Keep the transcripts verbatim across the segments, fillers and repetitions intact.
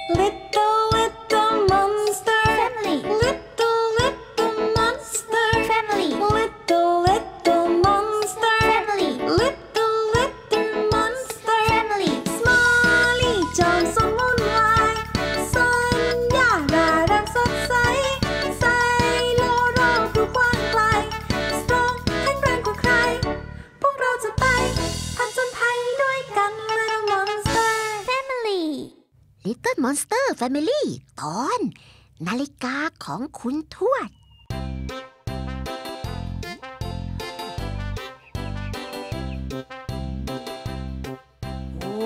Little little monster family. Little little monster family. Little little monster family. Little little monster family. Smiley จอมสมมุนวายสัญญาร่าเริงสดใสไซโลโรคือกว้างไกล Strong แข็งแรงกว่าใครพวกเราจะไปผจญภัยด้วยกัน Little Monster Family Little Monster Family ตอนนาฬิกาของคุณทวดโอ้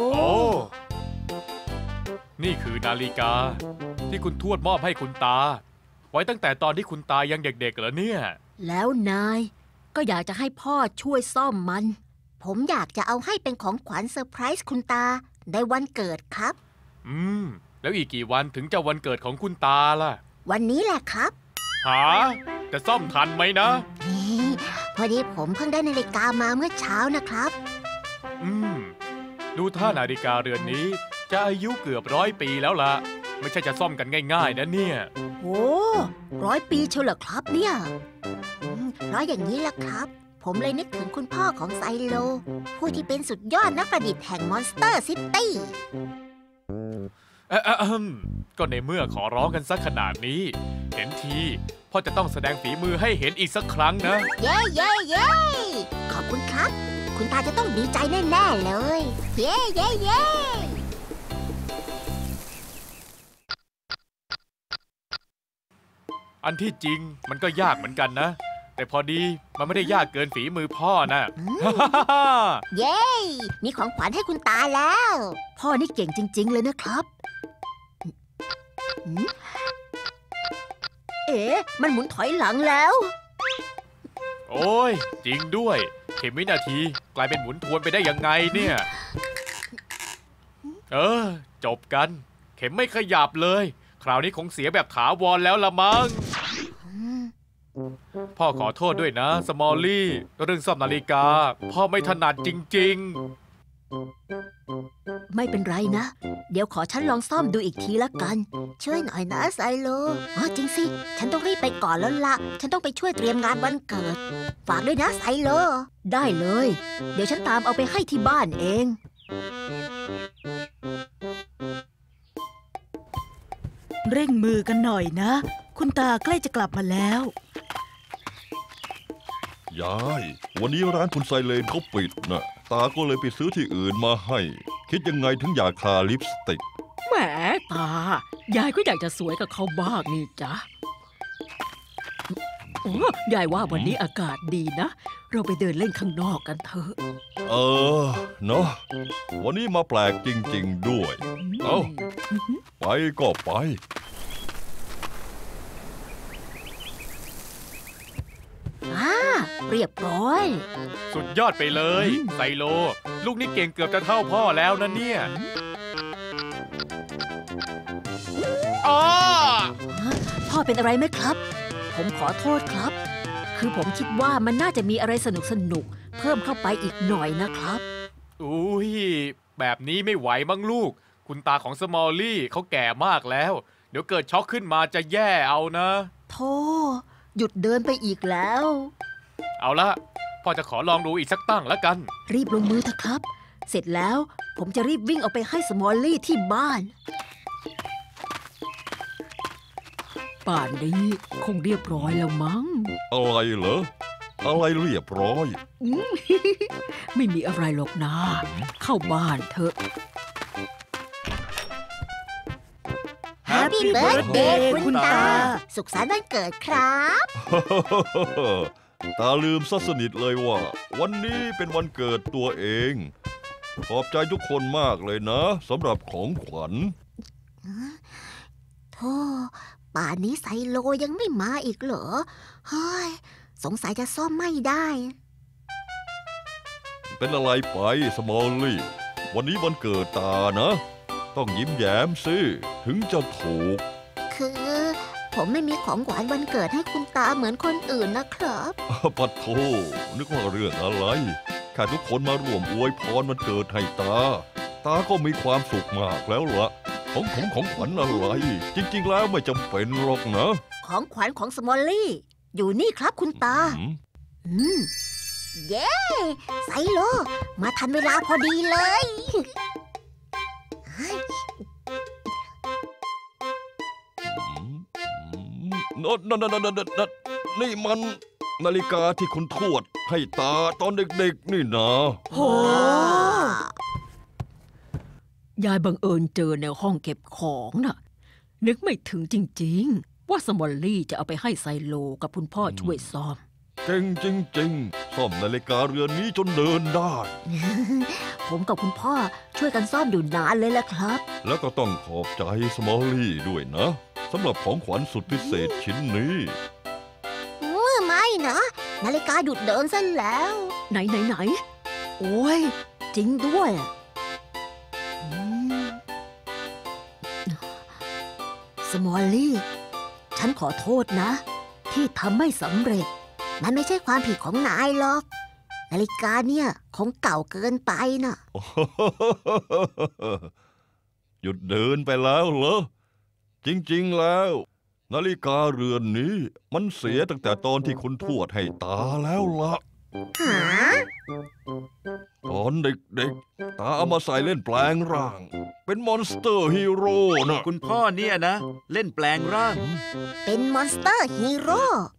นี่คือนาฬิกาที่คุณทวดมอบให้คุณตาไว้ตั้งแต่ตอนที่คุณตายังเด็กๆเหรอเนี่ยแล้วนายก็อยากจะให้พ่อช่วยซ่อมมันผมอยากจะเอาให้เป็นของขวัญเซอร์ไพรส์คุณตาในวันเกิดครับอืมแล้วอีกกี่วันถึงจะวันเกิดของคุณตาล่ะวันนี้แหละครับหาจะซ่อมทันไหมนะพอดีผมเพิ่งได้นาฬิกามาเมื่อเช้านะครับอืมดูท่านาฬิกาเรือนนี้จะอายุเกือบร้อยปีแล้วล่ะไม่ใช่จะซ่อมกันง่ายๆนะเนี่ยโอ้ร้อยปีเชียวเหรอครับเนี่ยร้อยอย่างนี้ล่ะครับผมเลยนึกถึงคุณพ่อของไซโลผู้ที่เป็นสุดยอดนักประดิษฐ์แห่งมอนสเตอร์ซิตี้เอ่อก็ในเมื่อขอร้องกันสักขนาดนี้เห็นทีพ่อจะต้องแสดงฝีมือให้เห็นอีกสักครั้งนะเย้เย้เย้ขอบคุณครับคุณตาจะต้องดีใจแน่ๆเลยเย้เย้เย้อันที่จริงมันก็ยากเหมือนกันนะแต่พอดีมันไม่ได้ยากเกินฝีมือพ่อนะเย้มีของขวัญให้คุณตาแล้วพ่อนี่เก่งจริงๆเลยนะครับเอ๊ะมันหมุนถอยหลังแล้วโอ้ยจริงด้วยเข็มวินาทีกลายเป็นหมุนทวนไปได้ยังไงเนี่ยเออจบกันเข็มไม่ขยับเลยคราวนี้คงเสียแบบถาวรแล้วละมั้งพ่อขอโทษด้วยนะสมอลลี่เรื่องซ่อมนาฬิกาพ่อไม่ถนัดจริงๆไม่เป็นไรนะเดี๋ยวขอฉันลองซ่อมดูอีกทีละกันช่วยหน่อยนะไซโลอ๋อจริงสิฉันต้องรีบไปก่อนแล้วล่ะฉันต้องไปช่วยเตรียมงานวันเกิดฝากด้วยนะไซโลได้เลยเดี๋ยวฉันตามเอาไปให้ที่บ้านเองเร่งมือกันหน่อยนะคุณตาใกล้จะกลับมาแล้วยายวันนี้ร้านคุณไซเลนเขาปิดนะตาก็เลยไปซื้อที่อื่นมาให้คิดยังไงถึงอยากทาลิปสติกแหมตายายก็อยากจะสวยกับเขาบ้างนี่จ๊ะโอ้ยายว่าวันนี้อากาศดีนะเราไปเดินเล่นข้างนอกกันเถอะเออเนาะวันนี้มาแปลกจริงๆด้วยเอ้าไปก็ไปเรียบร้อยสุดยอดไปเลยไซโลลูกนี่เก่งเกือบจะเท่าพ่อแล้วนะเนี่ยอ๋อพ่อเป็นอะไรไหมครับผมขอโทษครับคือผมคิดว่ามันน่าจะมีอะไรสนุกสนุกเพิ่มเข้าไปอีกหน่อยนะครับอุ้ยแบบนี้ไม่ไหวมั้งลูกคุณตาของสมอลลี่เขาแก่มากแล้วเดี๋ยวเกิดช็อกขึ้นมาจะแย่เอานะโธ่หยุดเดินไปอีกแล้วเอาละพ่อจะขอลองดูอีกสักตั้งแล้วกันรีบลงมือเถอะครับเสร็จแล้วผมจะรีบวิ่งเอาไปให้สมอลลี่ที่บ้านป่านนี้คงเรียบร้อยแล้วมั้งอะไรเหรออะไรเรียบร้อยไม่มีอะไรหรอกนะเข้าบ้านเถอะ Happy Birthday คุณตาสุขสันต์วันเกิดครับตาลืมซะสนิทเลยว่าวันนี้เป็นวันเกิดตัวเองขอบใจทุกคนมากเลยนะสำหรับของขวัญโธ่ป่านนี้ไซโลยังไม่มาอีกเหรอเฮ้ยสงสัยจะซ่อมไม่ได้เป็นอะไรไปสมอลลี่วันนี้วันเกิดตานะต้องยิ้มแย้มสิถึงจะถูกคือผมไม่มีของหวานวันเกิดให้คุณตาเหมือนคนอื่นนะครับปัดโธ่นึกว่าเรื่องอะไรแค่ทุกคนมาร่วมอวยพรวันเกิดให้ตาตาก็มีความสุขมากแล้วล่ะของของของขวัญอะไร จริง ๆ แล้วไม่จำเป็นหรอกนะของขวัญของสมอลลี่ อยู่นี่ครับคุณตาอืมอืม เย้ ไซโล มาทันเวลาพอดีเลยนนนนนนนนี่มันนาฬิกาที่คุณทวดให้ตาตอนเด็กๆนี่นะโห ยายบังเอิญเจอในห้องเก็บของน่ะ นึกไม่ถึงจริงๆ ว่าสมอลลี่จะเอาไปให้ไซโลกับคุณพ่อช่วยซ่อมเก่งจริงๆ ซ่อมนาฬิกาเรือนนี้จนเดินได้ผมกับคุณพ่อช่วยกันซ่อมอยู่นานเลยล่ะครับแล้วก็ต้องขอบใจสมอลลี่ด้วยนะสำหรับของขวัญสุดพิเศษชิ้นนี้ไม่นะ นาฬิกาหยุดเดินซะแล้วไหนไหนไหนโอ้ย จริงด้วยอืมสมอลลี่ ฉันขอโทษนะ ที่ทำไม่สำเร็จ มันไม่ใช่ความผิดของนายหรอก นาฬิกาเนี่ยของเก่าเกินไปน่ะหยุดเดินไปแล้วเหรอ จริงๆแล้ว นาฬิกาเรือนนี้มันเสียตั้งแต่ตอนที่คุณทวดให้ตาแล้วละหาตอนเด็กๆ ตาเอามาใส่เล่นแปลงร่าง เป็นมอนสเตอร์ฮีโร่นะคุณพ่อเนี่ยนะ เล่นแปลงร่างเป็นมอนสเตอร์ฮีโร่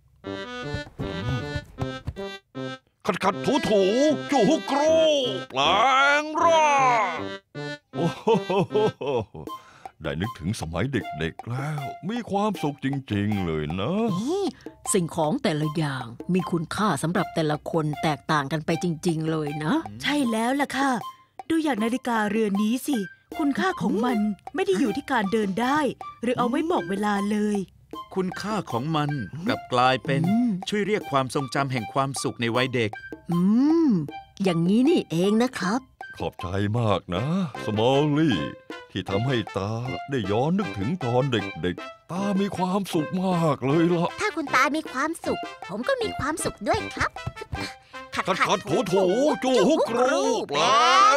ขัดขัดถูถูจูฮุกรูแปลงร่างโอ้โหได้นึกถึงสมัยเด็กๆแล้ว มีความสุขจริงๆเลยนะสิ่งของแต่ละอย่างมีคุณค่าสำหรับแต่ละคนแตกต่างกันไปจริงๆเลยนะใช่แล้วล่ะค่ะ ดูอย่างนาฬิกาเรือนนี้สิ คุณค่าของมันไม่ได้อยู่ที่การเดินได้ หรือเอาไว้บอกเวลาเลยคุณค่าของมันกลับกลายเป็นอืมช่วยเรียกความทรงจำแห่งความสุขในวัยเด็กอืม อย่างนี้นี่เองนะครับขอบใจมากนะ สมอลลี่ ที่ทำให้ตาได้ย้อนนึกถึงตอนเด็กๆ ตามีความสุขมากเลยล่ะถ้าคุณตามีความสุข ผมก็มีความสุขด้วยครับ ขัดขัดขัขัดดถูถูจูฮุกรูแปลง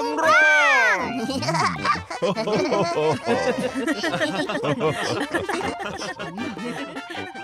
ร่าง